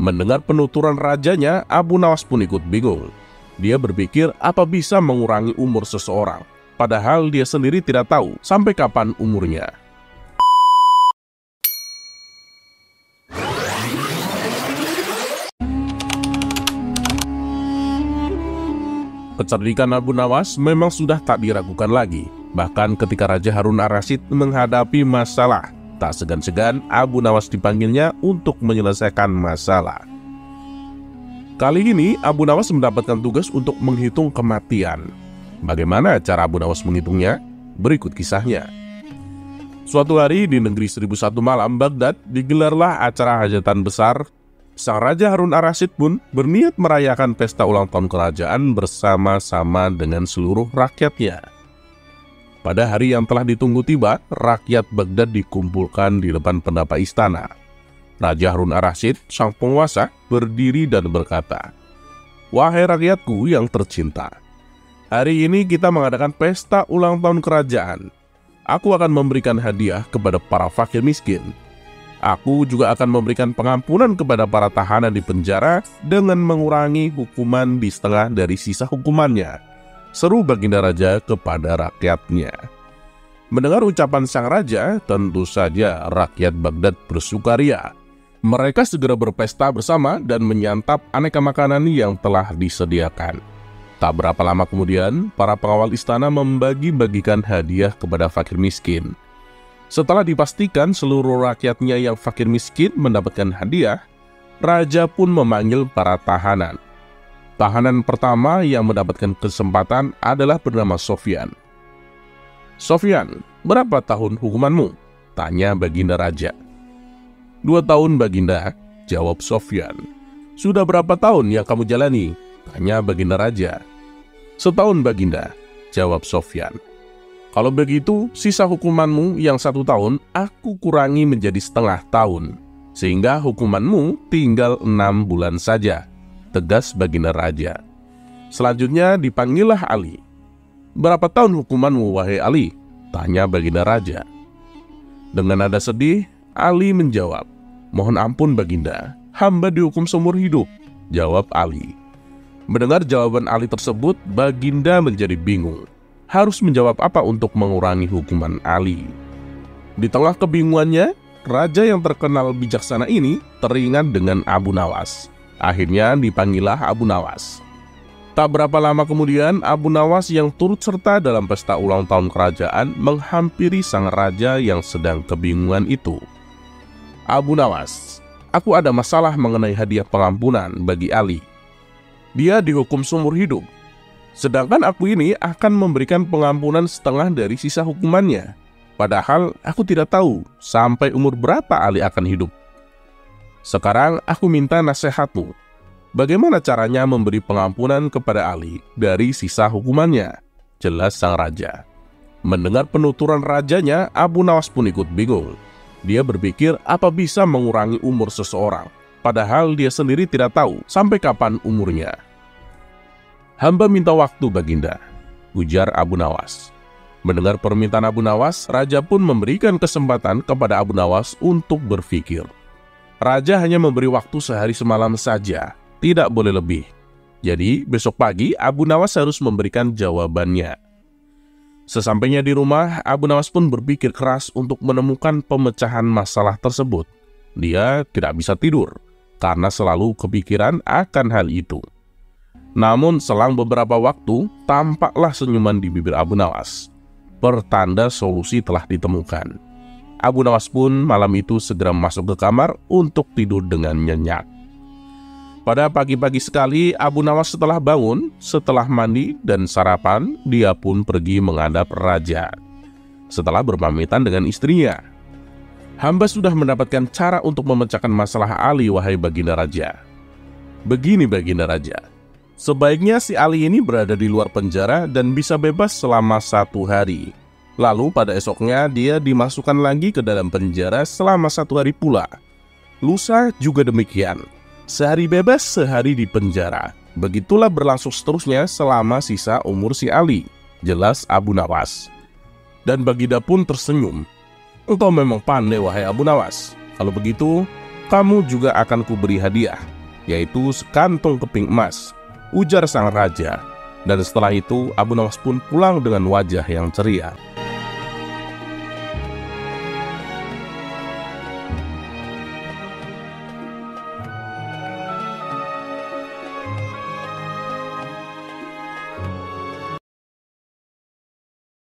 Mendengar penuturan rajanya, Abu Nawas pun ikut bingung. Dia berpikir apa bisa mengurangi umur seseorang, padahal dia sendiri tidak tahu sampai kapan umurnya. Kecerdikan Abu Nawas memang sudah tak diragukan lagi. Bahkan ketika Raja Harun ar-Rasyid menghadapi masalah, tak segan-segan Abu Nawas dipanggilnya untuk menyelesaikan masalah. Kali ini Abu Nawas mendapatkan tugas untuk menghitung kematian. Bagaimana cara Abu Nawas menghitungnya? Berikut kisahnya. Suatu hari di negeri 1001 malam Baghdad digelarlah acara hajatan besar. Sang Raja Harun ar-Rasyid pun berniat merayakan pesta ulang tahun kerajaan bersama-sama dengan seluruh rakyatnya. Pada hari yang telah ditunggu tiba, rakyat Baghdad dikumpulkan di depan pendapa istana. Raja Harun ar-Rasyid, sang penguasa, berdiri dan berkata, "Wahai rakyatku yang tercinta, hari ini kita mengadakan pesta ulang tahun kerajaan. Aku akan memberikan hadiah kepada para fakir miskin. Aku juga akan memberikan pengampunan kepada para tahanan di penjara dengan mengurangi hukuman di setengah dari sisa hukumannya," seru Baginda Raja kepada rakyatnya. Mendengar ucapan sang raja, tentu saja rakyat Baghdad bersukaria. Mereka segera berpesta bersama dan menyantap aneka makanan yang telah disediakan. Tak berapa lama kemudian, para pengawal istana membagi-bagikan hadiah kepada fakir miskin. Setelah dipastikan seluruh rakyatnya yang fakir miskin mendapatkan hadiah, Raja pun memanggil para tahanan. Tahanan pertama yang mendapatkan kesempatan adalah bernama Sofyan. "Sofyan, berapa tahun hukumanmu?" tanya Baginda Raja. "2 tahun Baginda," jawab Sofyan. "Sudah berapa tahun yang kamu jalani?" tanya Baginda Raja. "1 tahun Baginda," jawab Sofyan. "Kalau begitu, sisa hukumanmu yang 1 tahun aku kurangi menjadi setengah tahun, sehingga hukumanmu tinggal 6 bulan saja," tegas Baginda Raja. Selanjutnya dipanggillah Ali. "Berapa tahun hukumanmu, wahai Ali?" tanya Baginda Raja. Dengan nada sedih, Ali menjawab, "Mohon ampun Baginda, hamba dihukum seumur hidup," jawab Ali. Mendengar jawaban Ali tersebut, Baginda menjadi bingung. Harus menjawab apa untuk mengurangi hukuman Ali? Di tengah kebingungannya, raja yang terkenal bijaksana ini teringat dengan Abu Nawas. Akhirnya dipanggillah Abu Nawas. Tak berapa lama kemudian, Abu Nawas yang turut serta dalam pesta ulang tahun kerajaan menghampiri sang raja yang sedang kebingungan itu. "Abu Nawas, aku ada masalah mengenai hadiah pengampunan bagi Ali. Dia dihukum seumur hidup. Sedangkan aku ini akan memberikan pengampunan setengah dari sisa hukumannya. Padahal aku tidak tahu sampai umur berapa Ali akan hidup. Sekarang aku minta nasihatmu. Bagaimana caranya memberi pengampunan kepada Ali dari sisa hukumannya?" jelas sang raja. Mendengar penuturan rajanya, Abu Nawas pun ikut bingung. Dia berpikir apa bisa mengurangi umur seseorang, padahal dia sendiri tidak tahu sampai kapan umurnya. "Hamba minta waktu Baginda," ujar Abu Nawas. Mendengar permintaan Abu Nawas, raja pun memberikan kesempatan kepada Abu Nawas untuk berpikir. Raja hanya memberi waktu sehari semalam saja, tidak boleh lebih. Jadi besok pagi Abu Nawas harus memberikan jawabannya. Sesampainya di rumah, Abu Nawas pun berpikir keras untuk menemukan pemecahan masalah tersebut. Dia tidak bisa tidur karena selalu kepikiran akan hal itu. Namun selang beberapa waktu, tampaklah senyuman di bibir Abu Nawas. Pertanda solusi telah ditemukan. Abu Nawas pun malam itu segera masuk ke kamar untuk tidur dengan nyenyak. Pada pagi-pagi sekali, Abu Nawas setelah bangun, setelah mandi dan sarapan, dia pun pergi menghadap raja. Setelah berpamitan dengan istrinya, "Hamba sudah mendapatkan cara untuk memecahkan masalah Ali, wahai Baginda Raja. Begini Baginda Raja, sebaiknya si Ali ini berada di luar penjara dan bisa bebas selama 1 hari. Lalu pada esoknya dia dimasukkan lagi ke dalam penjara selama 1 hari pula. Lusa juga demikian. Sehari bebas, sehari di penjara. Begitulah berlangsung seterusnya selama sisa umur si Ali," jelas Abu Nawas. Dan Baginda pun tersenyum. "Engkau memang pandai wahai Abu Nawas. Kalau begitu, kamu juga akan kuberi hadiah, yaitu sekantung keping emas," ujar sang raja. Dan setelah itu Abu Nawas pun pulang dengan wajah yang ceria.